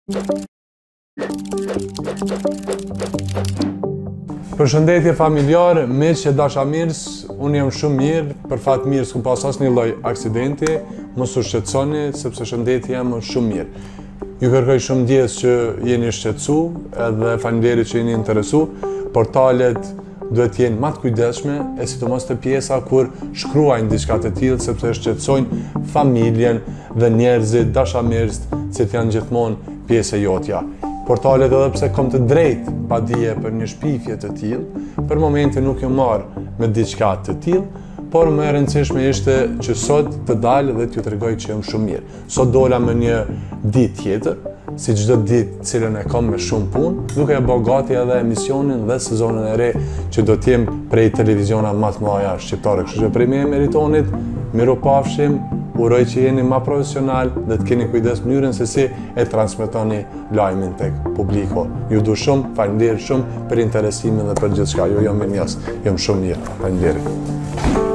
Përshëndetje familjar, miq e dashamirës, unë jam shumë mirë, për fat mirë s'kum pas asnjë lloj aksidenti, mos u shqetësoni sepse shëndeti jam shumë mirë. Ju kërkoj shumë ndjes që jeni shqetësu, edhe faleminderit që jeni interesu. Portalet duhet jenë më të kujdesshme, e sidomos te pjesa kur shkruajnë diçka të tillë sepse shqetësojnë familjen dhe njerëzit dashamirës që janë gjithmonë pjesë e jotja. Portalet edhe pse kom të drejtë pa dije për një shpifje të tillë, për momentin nuk jam marrë me diçka të tillë, por më e rëndësishme ishte që sot të dalë dhe t'ju tregoj që jam shumë mirë. Sot dola me një ditë tjetër, si çdo ditë cilën e kam me shumë punë, duke e bërë gati edhe emisionin dhe sezonin e re që do t'jem prej televiziona më të mëdha shqiptare. Kështu që prej me meritonit, miropafshim, uroj që jeni më profesional dhe të keni kujdes mënyrën se si e transmetoni lajmin tek publiku. Ju du shumë, faleminderit shumë për interesimin dhe për gjithçka. Ju jam mirë, jam shumë mirë. Faleminderit.